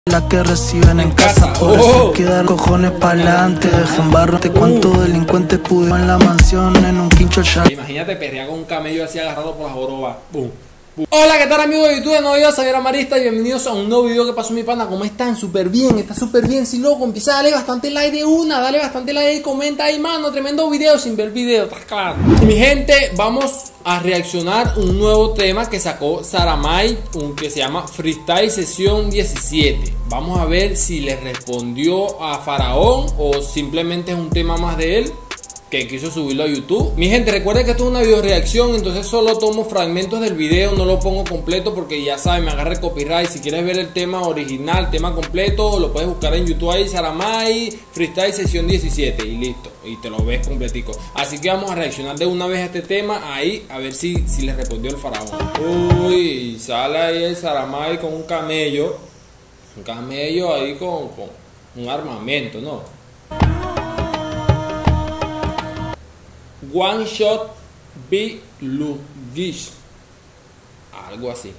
La que reciben en casa, por eso quedan cojones pa'lante. Dejen barrote cuántos delincuentes pudieron en la mansión en un quincho el. Imagínate perrear con un camello así agarrado por las jorobas. Hola, ¿qué tal amigos de YouTube? No yo soy Amarista y bienvenidos a un nuevo video que pasó mi pana. ¿Cómo están? Súper bien, está súper bien. Si loco, empieza a darle bastante like de una, dale bastante like y comenta ahí, mano. Tremendo video sin ver video, está claro. Mi gente, vamos a reaccionar un nuevo tema que sacó Saramay, que se llama Freestyle Sesión 17. Vamos a ver si le respondió a Faraón o simplemente es un tema más de él que quiso subirlo a YouTube. Mi gente, recuerden que esto es una video reacción, entonces solo tomo fragmentos del video, no lo pongo completo porque ya saben, me agarra el copyright. Si quieres ver el tema original, el tema completo, lo puedes buscar en YouTube ahí, Saramay, Freestyle Sesión 17 y listo, y te lo ves completico. Así que vamos a reaccionar de una vez a este tema ahí, a ver si le respondió el Faraón. Uy, sale ahí el Saramay con un camello ahí con un armamento, ¿no? One Shot Be Lugish, algo así.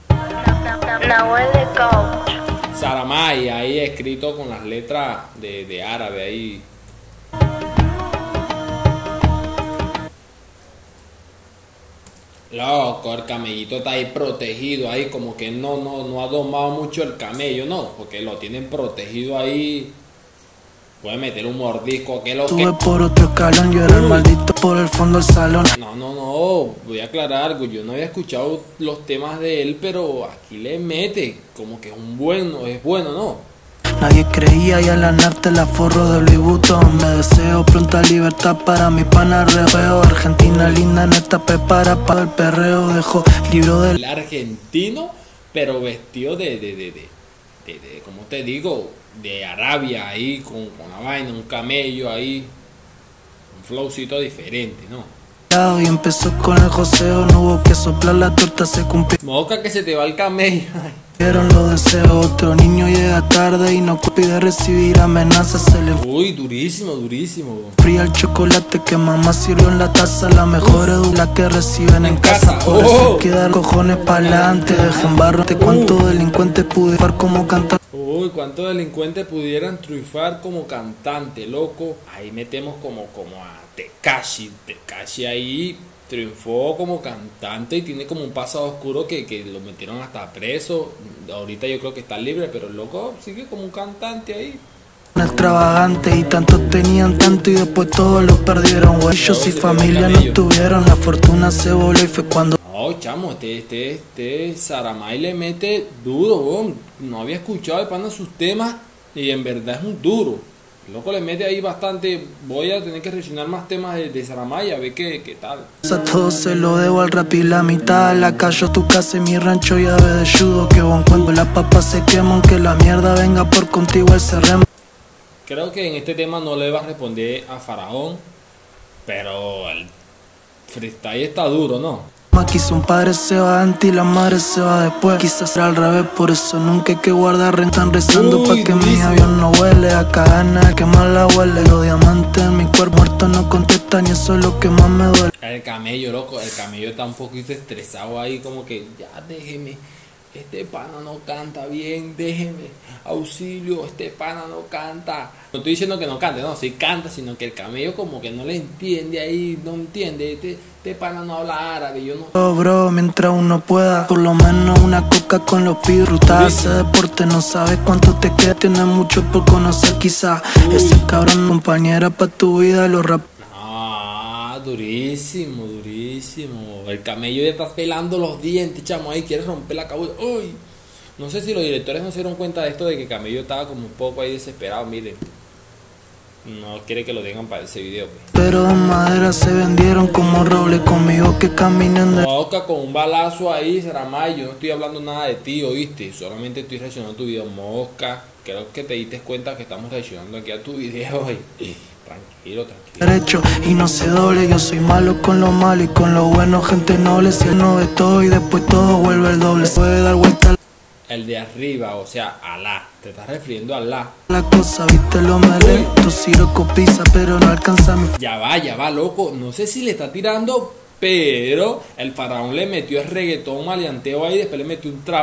Saramay ahí escrito con las letras de árabe ahí. Loco, el camellito está ahí protegido ahí, como que no ha domado mucho el camello, no, porque lo tienen protegido ahí. Puede meter un mordisco, que lo que... Tuve por otro escalón, yo era el maldito por el fondo del salón. No, voy a aclarar algo. Yo no había escuchado los temas de él, pero aquí le mete como que es bueno, ¿no? Nadie creía y al ganarte la forro de Louis Vuitton. Me deseo pronta libertad para mi pana reveo. Argentina linda en esta prepara para el perreo. Dejo libro del argentino, pero vestido de ¿cómo te digo? De Arabia ahí, con la vaina, un camello ahí, un flowcito diferente, ¿no? Y empezó con el joseo, no hubo que soplar la torta, se cumplió. Moca que se te va el camello. Vieron los deseos, otro niño llega tarde y no pide recibir amenazas, se le... Uy, durísimo. Fría el chocolate que mamá sirvió en la taza, la mejor la que reciben en casa. Por eso quedan cojones pa'lante, dejen barrote cuántos delincuentes pudieron como cantante. Uy, cuántos delincuentes pudieran triunfar como cantante, loco. Ahí metemos como a Tekashi ahí triunfó como cantante y tiene como un pasado oscuro que lo metieron hasta preso. Ahorita yo creo que está libre, pero el loco sigue como un cantante ahí. Extravagante y tantos tenían tanto y después todos lo perdieron. Ellos y familia no tuvieron, la fortuna se voló y fue cuando... No, chamo, este Saramay le mete duro, weón. No había escuchado de pana sus temas y en verdad es un duro. El loco le mete ahí bastante. Voy a tener que reaccionar más temas de Saramay a ver qué tal. A todo se lo debo al rap y la mitad la callo, tu casa y mi rancho llave de judo. Que bon cuando las papas se queman, que la mierda venga por contigo el cerremo. Creo que en este tema no le va a responder a Faraón, pero el freestyle está duro, ¿no? Quizá un padre se va antes y la madre se va después. Quizás será al revés, por eso nunca hay que guardar renta. Están rezando pa' que mi avión no huele a cadena, que mal la huele. Los diamantes en mi cuerpo muerto no contestan y eso es lo que más me duele. El camello, loco, el camello está un poquito estresado ahí, como que ya déjeme. Este pana no canta bien, déjeme, auxilio, este pana no canta. No estoy diciendo que no cante, no, sí canta, sino que el camello como que no le entiende ahí, no entiende, este pana no habla árabe, yo no... Oh, bro, mientras uno pueda, por lo menos una coca con los pirrutas. Ese deporte no sabes cuánto te queda, tienes mucho por conocer quizás. Ese cabrón compañera pa' tu vida, los rap... Durísimo. El camello ya está pelando los dientes, chamo, ahí quiere romper la cabeza. Uy, no sé si los directores no se dieron cuenta de esto, de que Camello estaba como un poco ahí desesperado. Miren, no quiere que lo tengan para ese video, pues. Pero de madera se vendieron como roble, conmigo que caminen de... Moca con un balazo ahí, Saramay. Yo no estoy hablando nada de ti, oíste, solamente estoy reaccionando a tu video. Mosca, creo que te diste cuenta que estamos reaccionando aquí a tu video y... Tranquilo. Derecho y no se doble, yo soy malo con lo malo y con lo bueno, gente noble. Si él no ve todo y después todo vuelve el doble, puede dar vuelta. El de arriba, o sea, Alá, te estás refiriendo a Alá. La cosa, viste lo mele, tu siroco pisa, pero no alcanza mi... Ya va, loco, no sé si le está tirando, pero el Faraón le metió el reggaetón maleanteo ahí, después le metió un trap.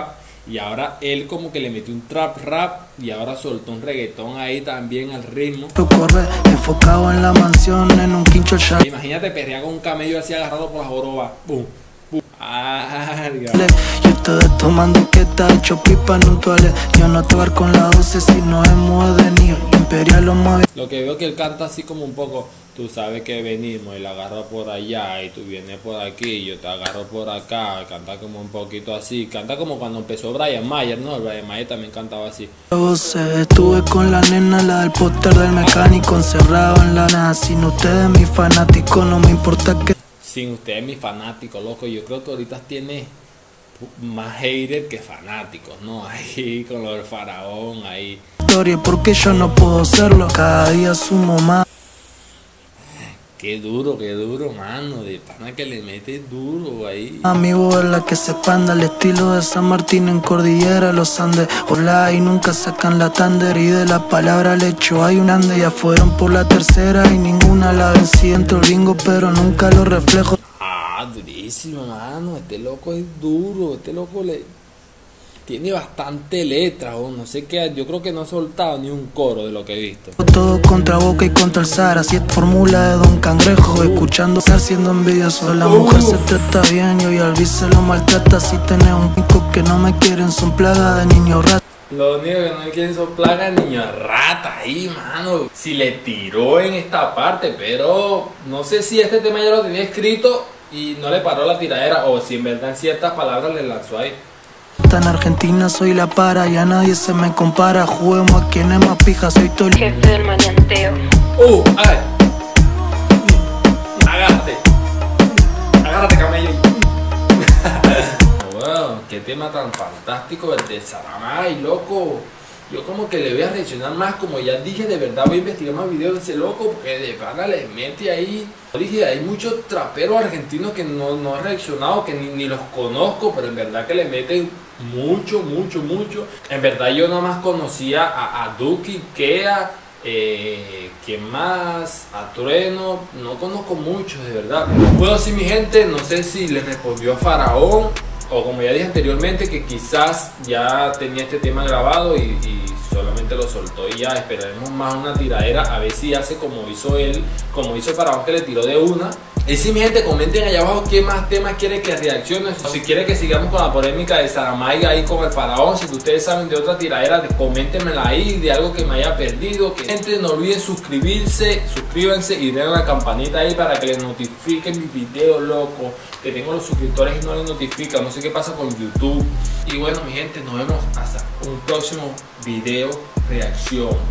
Y ahora él como que le metió un trap rap y ahora soltó un reggaetón ahí también al ritmo. Corre, enfocado en la mansión, en un quincho ya. Imagínate perrear con un camello así agarrado por la joroba. Boom, boom. Yo estoy tomando que está hecho pipa en un toilet. Yo no te voy con la 12 si no es muevenir. Imperial lo mueve. Lo que veo que él canta así como un poco. Tú sabes que venimos y la agarro por allá y tú vienes por aquí y yo te agarro por acá. Canta como un poquito así. Canta como cuando empezó Brian Mayer, ¿no? Brian Mayer también cantaba así. Estuve con la nena, la del póster del mecánico, encerrado en la nada. Sin ustedes, mi fanático, no me importa que. Sin ustedes, mis fanáticos, loco. Yo creo que ahorita tiene más haters que fanáticos, ¿no? Ahí con lo del faraón, ahí. Porque yo no puedo serlo. Cada día sumo más. Qué duro, mano. De pana que le mete duro ahí. Amigo es la que se panda al estilo de San Martín en Cordillera, los Andes. Hola y nunca sacan la tander y de la palabra le echo hay un ande. Ya fueron por la tercera y ninguna la vencí. Entro gringo pero nunca lo reflejo. Ah, durísimo, mano. Este loco es duro. Este loco tiene bastante letra, o no sé qué. Yo creo que no ha soltado ni un coro de lo que he visto. Todo contra Boca y contra el Sara. Si es fórmula de Don Cangrejo. Escuchando haciendo envidioso. La mujer se trata bien y hoy al vice lo maltrata. Si tenés un pico que no me quieren son plaga de niños rata. Lo único que no me quieren son plagas de niños rata ahí, mano. Si le tiró en esta parte, pero no sé si este tema ya lo tenía escrito y no le paró la tiradera, o si en verdad en ciertas palabras le lanzó ahí. En Argentina soy la para, ya nadie se me compara. Juguemos a quien es más pija, soy todo el jefe del maleanteo. Ay. Agárrate, camello. Bueno, qué tema tan fantástico el de Saramay, loco. Yo como que le voy a reaccionar más, como ya dije, de verdad voy a investigar más videos de ese loco, porque de pana le mete ahí. Dije, hay muchos traperos argentinos que no he reaccionado, que ni los conozco, pero en verdad que le meten mucho. En verdad yo nada más conocía a Duki, Kea, ¿quién más? A Trueno, no conozco muchos de verdad. Bueno, sí, mi gente, no sé si le respondió a Faraón, o como ya dije anteriormente, que quizás ya tenía este tema grabado y solamente lo soltó y ya. Esperaremos más una tiradera, a ver si hace como hizo él, como hizo Faraón, que le tiró de una. Y si, mi gente, comenten allá abajo qué más temas quieren que reaccione, o si quieren que sigamos con la polémica de Saramay ahí con el Faraón. Si ustedes saben de otra tiradera, coméntenmela ahí, de algo que me haya perdido. Gente, no olviden suscríbanse y den la campanita ahí para que les notifiquen mis videos, loco. Que tengo los suscriptores y no les notifica, no sé qué pasa con YouTube. Y bueno, mi gente, nos vemos hasta un próximo video reacción.